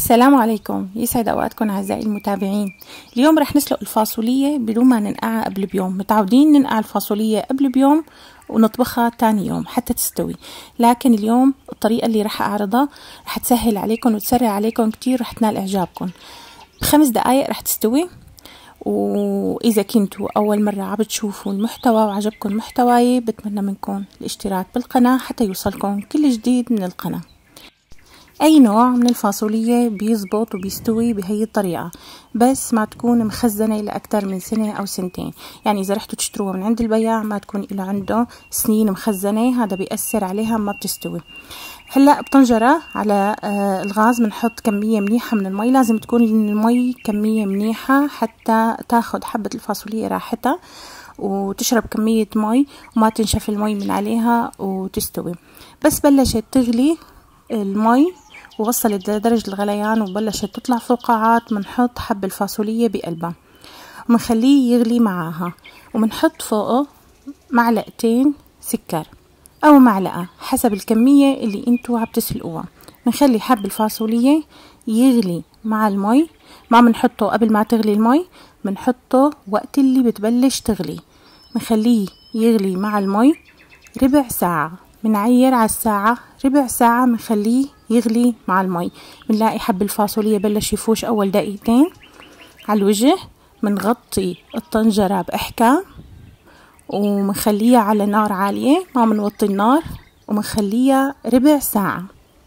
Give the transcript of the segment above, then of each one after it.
السلام عليكم، يسعد اوقاتكم اعزائي المتابعين. اليوم رح نسلق الفاصوليه بدون ما ننقعها قبل بيوم. متعودين ننقع الفاصوليه قبل بيوم ونطبخها تاني يوم حتى تستوي، لكن اليوم الطريقه اللي رح اعرضها رح تسهل عليكم وتسرع عليكم كتير، رح تنال اعجابكم. ب5 دقائق رح تستوي. واذا كنتوا اول مره عم تشوفوا المحتوى وعجبكم محتواي، بتمنى منكم الاشتراك بالقناه حتى يوصلكم كل جديد من القناه. اي نوع من الفاصولية بيزبط وبيستوي بهي الطريقة، بس ما تكون مخزنة لأكثر من سنة او سنتين. يعني اذا رحتوا تشتروها من عند البياع ما تكون إلى عنده سنين مخزنة، هذا بيأثر عليها ما بتستوي. هلا بطنجرة على الغاز بنحط كمية منيحة من المي. لازم تكون المي كمية منيحة حتى تاخد حبة الفاصولية راحتها وتشرب كمية مي وما تنشف المي من عليها وتستوي. بس بلشت تغلي المي ووصلت لدرجة الغليان وبلشت تطلع فقاعات، بنحط حب الفاصولية بقلبها ومنخليه يغلي معاها، ومنحط فوقه معلقتين سكر او معلقة حسب الكمية اللي انتوا عم تسلقوها. بنخلي حب الفاصولية يغلي مع المي، ما بنحطه قبل ما تغلي المي، بنحطه وقت اللي بتبلش تغلي. بنخليه يغلي مع المي ربع ساعة، بنعير على الساعة ربع ساعة بنخليه يغلي مع المي. بنلاقي حب الفاصولية بلش يفوش اول دقيقتين على الوجه. بنغطي الطنجرة بإحكام ومنخليها على نار عالية، ما بنوطي النار، ومنخليها ربع ساعة.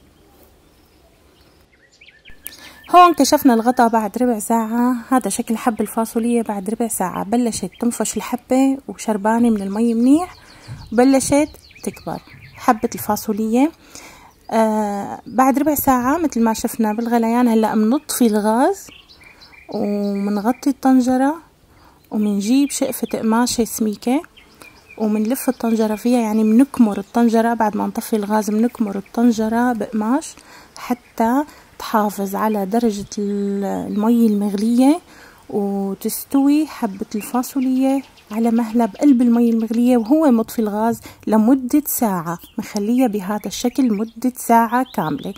هون كشفنا الغطا بعد ربع ساعة. هذا شكل حب الفاصولية بعد ربع ساعة. بلشت تنفش الحبة وشربانة من المي منيح، بلشت تكبر حبة الفاصولية. بعد ربع ساعة مثل ما شفنا بالغليان. هلأ بنطفي الغاز ومنغطي الطنجرة ومنجيب شقفة قماشة سميكة ومنلف الطنجرة فيها، يعني بنكمر الطنجرة بعد ما نطفي الغاز، بنكمر الطنجرة بقماش حتى تحافظ على درجة المي المغلية وتستوي حبة الفاصولية على مهلها بقلب المي المغلية وهو مطفي الغاز لمدة ساعة. مخليها بهذا الشكل مدة ساعة كاملة.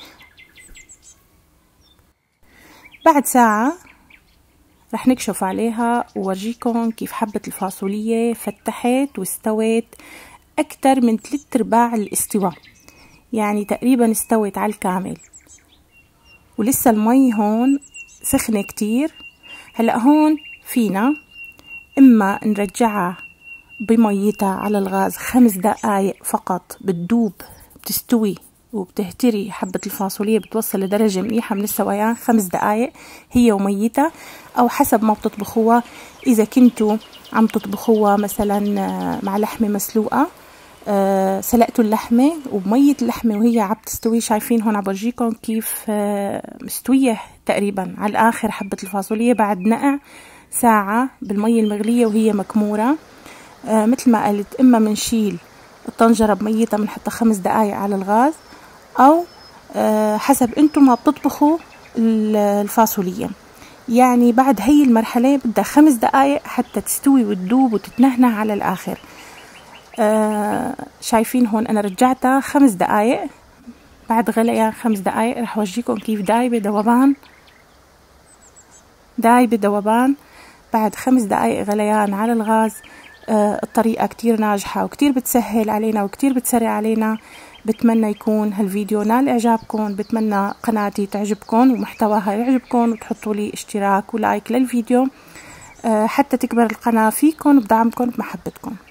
بعد ساعة رح نكشف عليها وورجيكم كيف حبة الفاصولية فتحت واستوت أكتر من 3/4 الاستواء، يعني تقريبا استوت على الكامل. ولسه المي هون سخنة كتير. هلأ هون فينا إما نرجعها بميتها على الغاز 5 دقايق فقط، بتدوب بتستوي وبتهتري حبة الفاصولية، بتوصل لدرجة منيحة من السويان 5 دقايق هي وميتها، أو حسب ما بتطبخوها. إذا كنتوا عم تطبخوها مثلا مع لحمة مسلوقة، سلقتوا اللحمة وبمية اللحمة وهي عم تستوي. شايفين هون عم برجيكم كيف مستوية تقريبا على الآخر حبة الفاصولية بعد نقع ساعة بالمية المغلية وهي مكمورة. مثل ما قلت، إما منشيل الطنجرة بميتها منحطها 5 دقايق على الغاز، أو حسب انتم ما بتطبخوا الفاصولية. يعني بعد هي المرحلة بدها 5 دقايق حتى تستوي وتدوب وتتنهنه على الآخر. شايفين هون أنا رجعتها 5 دقايق بعد غليان 5 دقايق. رح أورجيكم كيف دايبة ذوبان، دايبة ذوبان بعد 5 دقايق غليان على الغاز. الطريقة كتير ناجحة وكتير بتسهل علينا وكتير بتسرع علينا. بتمنى يكون هالفيديو نال إعجابكم، بتمنى قناتي تعجبكم ومحتواها يعجبكم، وتحطوا لي اشتراك ولايك للفيديو حتى تكبر القناة فيكم وبدعمكم بمحبتكم.